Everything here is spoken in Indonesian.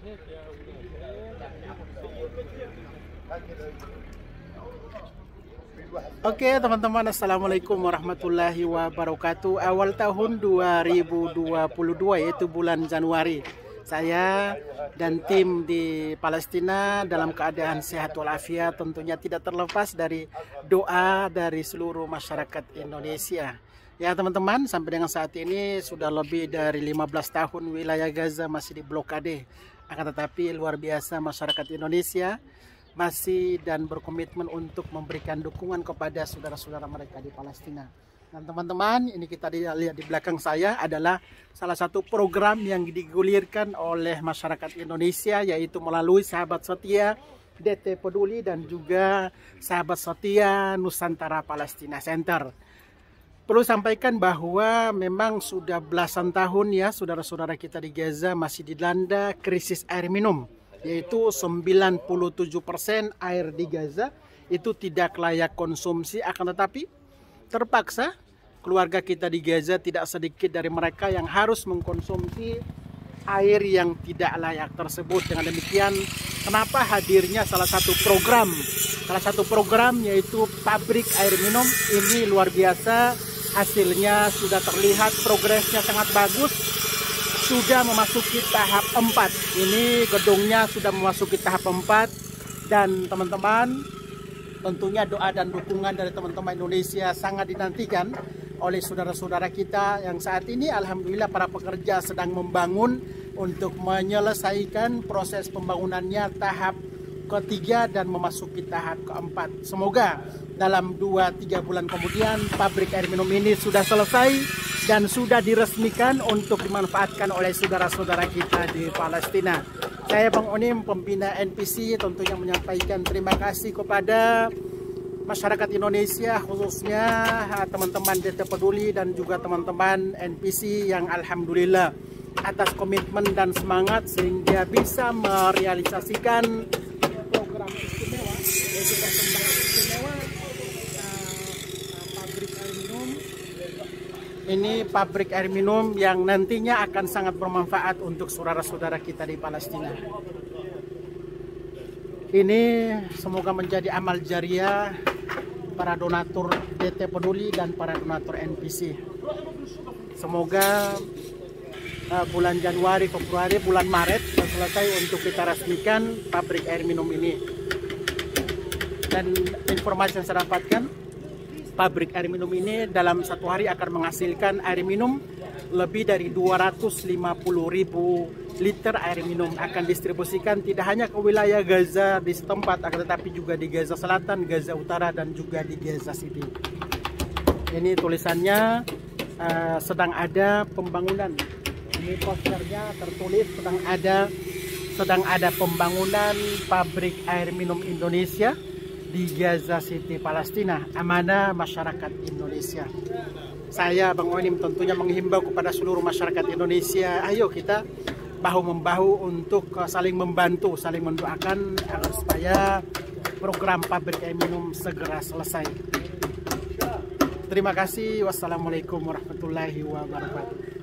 Oke teman-teman, assalamualaikum warahmatullahi wabarakatuh. Awal tahun 2022 yaitu bulan Januari, saya dan tim di Palestina dalam keadaan sehat walafiat, tentunya tidak terlepas dari doa dari seluruh masyarakat Indonesia. Ya teman-teman, sampai dengan saat ini sudah lebih dari 15 tahun wilayah Gaza masih diblokade. Akan tetapi luar biasa masyarakat Indonesia masih dan berkomitmen untuk memberikan dukungan kepada saudara-saudara mereka di Palestina. Dan teman-teman, ini kita lihat di belakang saya adalah salah satu program yang digulirkan oleh masyarakat Indonesia, yaitu melalui Sahabat Setia DT Peduli dan juga Sahabat Setia Nusantara Palestina Center. Perlu sampaikan bahwa memang sudah belasan tahun ya saudara-saudara kita di Gaza masih dilanda krisis air minum, yaitu 97% air di Gaza itu tidak layak konsumsi. Akan tetapi terpaksa keluarga kita di Gaza, tidak sedikit dari mereka yang harus mengkonsumsi air yang tidak layak tersebut. Dengan demikian, kenapa hadirnya salah satu program yaitu pabrik air minum ini luar biasa. Hasilnya sudah terlihat, progresnya sangat bagus, sudah memasuki tahap 4. Ini gedungnya sudah memasuki tahap 4. Dan teman-teman, tentunya doa dan dukungan dari teman-teman Indonesia sangat dinantikan oleh saudara-saudara kita yang saat ini alhamdulillah para pekerja sedang membangun untuk menyelesaikan proses pembangunannya tahap ketiga dan memasuki tahap keempat. Semoga dalam 2-3 bulan kemudian pabrik air minum ini sudah selesai dan sudah diresmikan untuk dimanfaatkan oleh saudara-saudara kita di Palestina. Saya Bang Onim, pembina NPC, tentunya menyampaikan terima kasih kepada masyarakat Indonesia, khususnya teman-teman DT Peduli dan juga teman-teman NPC yang alhamdulillah atas komitmen dan semangat sehingga bisa merealisasikan program istimewa, yaitu perkembangan istimewa pabrik air minum. Ini pabrik air minum yang nantinya akan sangat bermanfaat untuk saudara-saudara kita di Palestina. Ini semoga menjadi amal jariah para donatur DT Peduli dan para donatur NPC. Semoga bulan Januari, Februari, bulan Maret selesai untuk kita resmikan pabrik air minum ini. Dan informasi yang saya dapatkan, pabrik air minum ini dalam satu hari akan menghasilkan air minum lebih dari 250.000 liter air minum, akan distribusikan tidak hanya ke wilayah Gaza di setempat, akan tetapi juga di Gaza Selatan, Gaza Utara, dan juga di Gaza City. Ini tulisannya sedang ada pembangunan. Ini posternya tertulis sedang ada pembangunan pabrik air minum Indonesia di Gaza City, Palestina. Amanah masyarakat Indonesia. Saya Bang Onim tentunya menghimbau kepada seluruh masyarakat Indonesia, ayo kita bahu-membahu untuk saling membantu, saling mendoakan agar supaya program pabrik air minum segera selesai. Terima kasih. Wassalamualaikum warahmatullahi wabarakatuh.